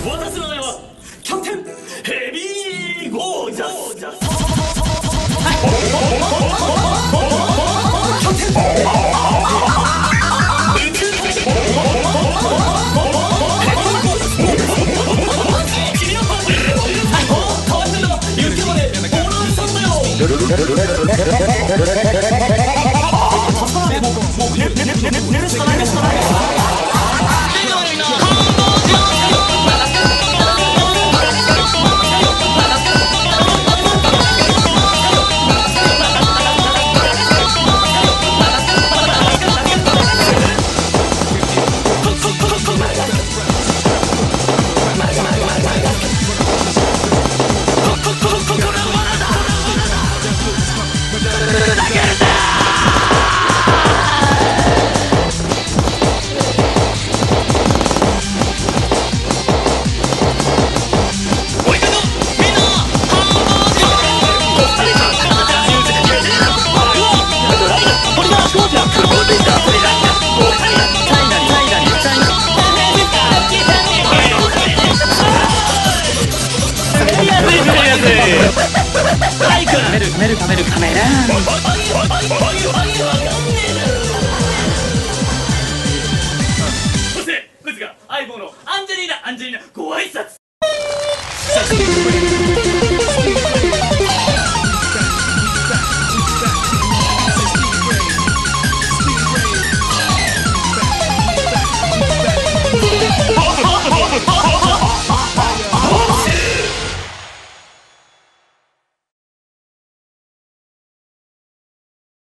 私の名はキャプテンヘビーゴージャス。キャプテン君のパンチ変わってんだ。言ってまでボーナスさんだよ。もう寝るしかないですから。カメラ